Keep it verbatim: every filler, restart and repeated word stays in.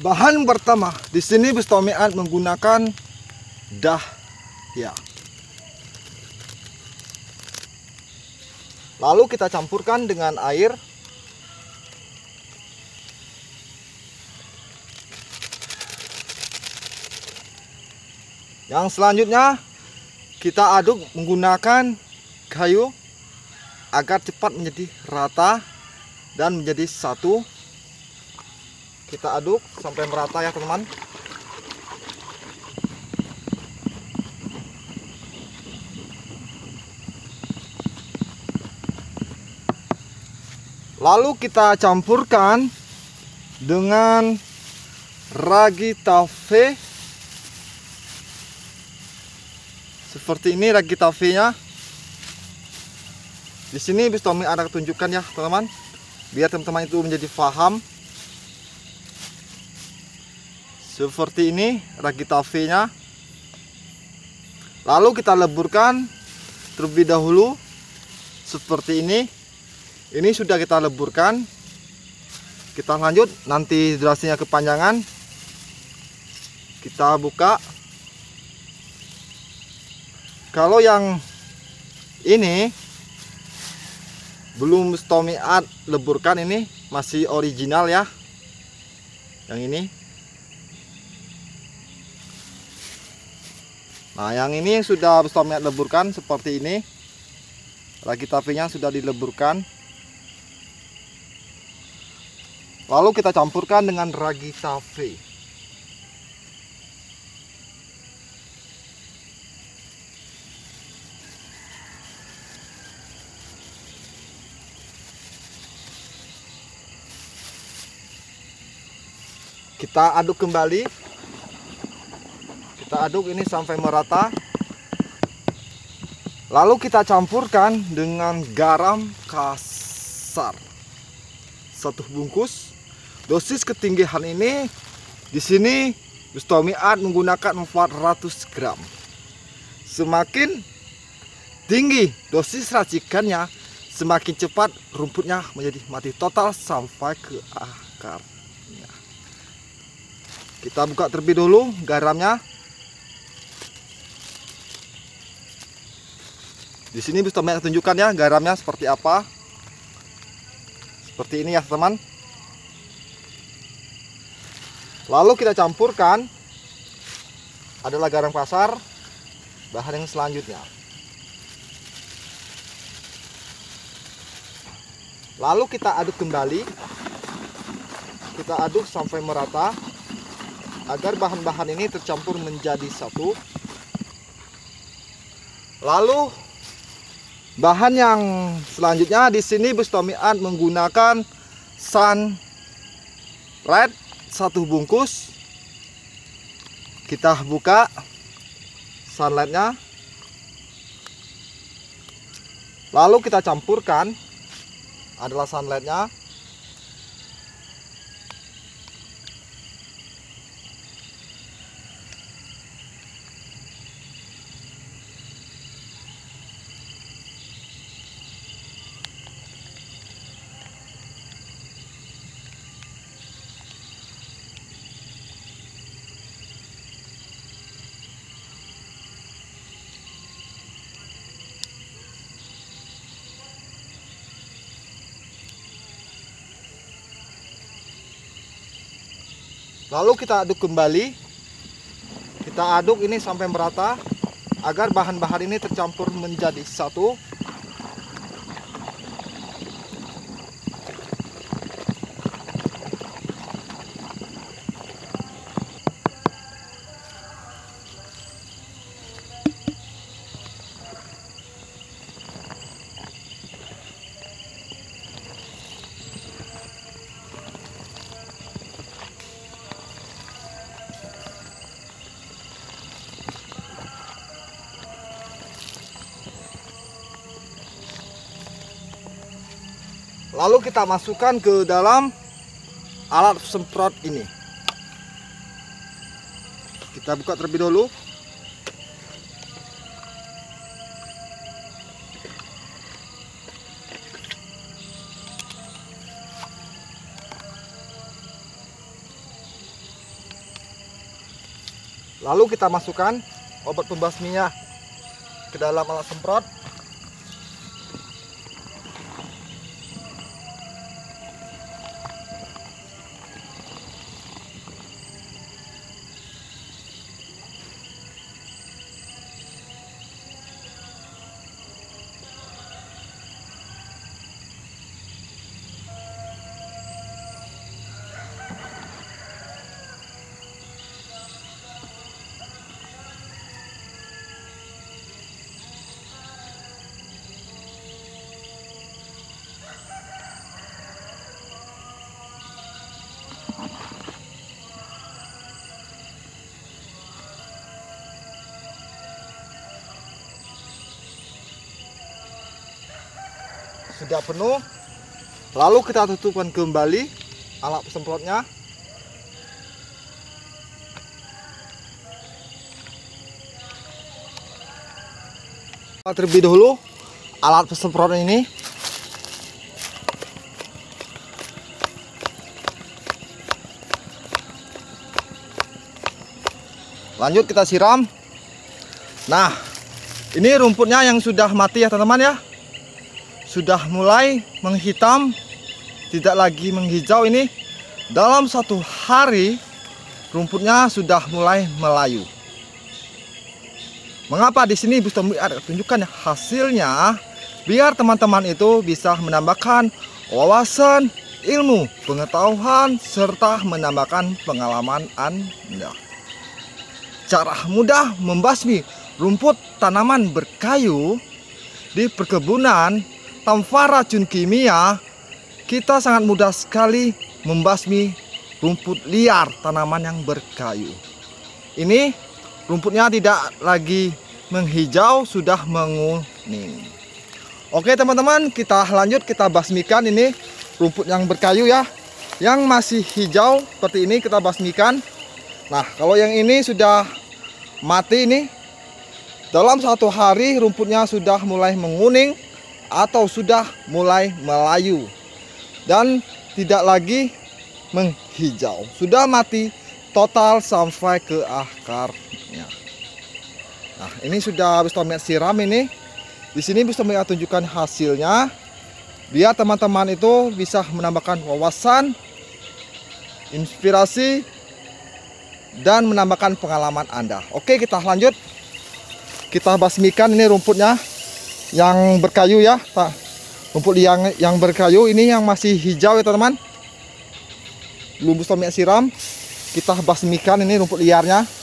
Bahan pertama di sini Bustomiat menggunakan dahya. Lalu kita campurkan dengan air. Yang selanjutnya kita aduk menggunakan kayu agar cepat menjadi rata dan menjadi satu. Kita aduk sampai merata ya teman-teman. Lalu kita campurkan dengan ragi tafe. Seperti ini ragi tafenya. Di sini Bustomi ada tunjukkan ya teman-teman, biar teman-teman itu menjadi paham. Seperti ini ragi tafenya. Lalu kita leburkan terlebih dahulu seperti ini. Ini sudah kita leburkan. Kita lanjut, nanti durasinya kepanjangan. Kita buka. Kalau yang ini belum Bustomiat leburkan, ini masih original ya. Yang ini. Nah, yang ini sudah Bustomiat leburkan seperti ini. Ragi tafenya sudah dileburkan. Lalu kita campurkan dengan ragi tafe. Kita aduk kembali. Kita aduk ini sampai merata. Lalu kita campurkan dengan garam kasar satu bungkus. Dosis ketinggian ini di sini Bustomiat menggunakan empat ratus gram. Semakin tinggi dosis racikannya, semakin cepat rumputnya menjadi mati total sampai ke akarnya. Kita buka terlebih dulu garamnya. Di sini Bustomiat tunjukkan ya garamnya seperti apa. Seperti ini ya teman. Lalu kita campurkan adalah garam kasar, bahan yang selanjutnya. Lalu kita aduk kembali. Kita aduk sampai merata agar bahan-bahan ini tercampur menjadi satu. Lalu bahan yang selanjutnya di sini Bustomiat menggunakan Sunlight satu bungkus. Kita buka Sunlightnya. Lalu kita campurkan adalah Sunlightnya. Lalu kita aduk kembali. Kita aduk ini sampai merata agar bahan-bahan ini tercampur menjadi satu. Lalu kita masukkan ke dalam alat semprot ini. Kita buka terlebih dahulu. Lalu kita masukkan obat pembasminya ke dalam alat semprot. Sudah penuh, lalu kita tutupkan kembali alat semprotnya. Terlebih dahulu alat semprot ini lanjut kita siram. Nah, ini rumputnya yang sudah mati ya teman-teman ya, sudah mulai menghitam, tidak lagi menghijau. Ini dalam satu hari rumputnya sudah mulai melayu. Mengapa di sini bisa tunjukkan hasilnya, biar teman-teman itu bisa menambahkan wawasan, ilmu, pengetahuan, serta menambahkan pengalaman Anda. Cara mudah membasmi rumput tanaman berkayu di perkebunan tanpa racun kimia, kita sangat mudah sekali membasmi rumput liar tanaman yang berkayu. Ini rumputnya tidak lagi menghijau, sudah menguning. Oke teman-teman, kita lanjut, kita basmikan ini rumput yang berkayu ya. Yang masih hijau seperti ini kita basmikan. Nah, kalau yang ini sudah mati, ini dalam satu hari rumputnya sudah mulai menguning atau sudah mulai melayu dan tidak lagi menghijau, sudah mati total sampai ke akarnya. Nah, ini sudah Bus Tommy siram ini. Di sini Bus Tommy tunjukkan hasilnya, biar teman-teman itu bisa menambahkan wawasan, inspirasi, dan menambahkan pengalaman Anda. Oke, kita lanjut. Kita basmikan ini rumputnya yang berkayu ya, Pak. Rumput yang yang berkayu ini yang masih hijau ya teman-teman. Belum Bus Tommy siram, kita basmikan ini rumput liarnya.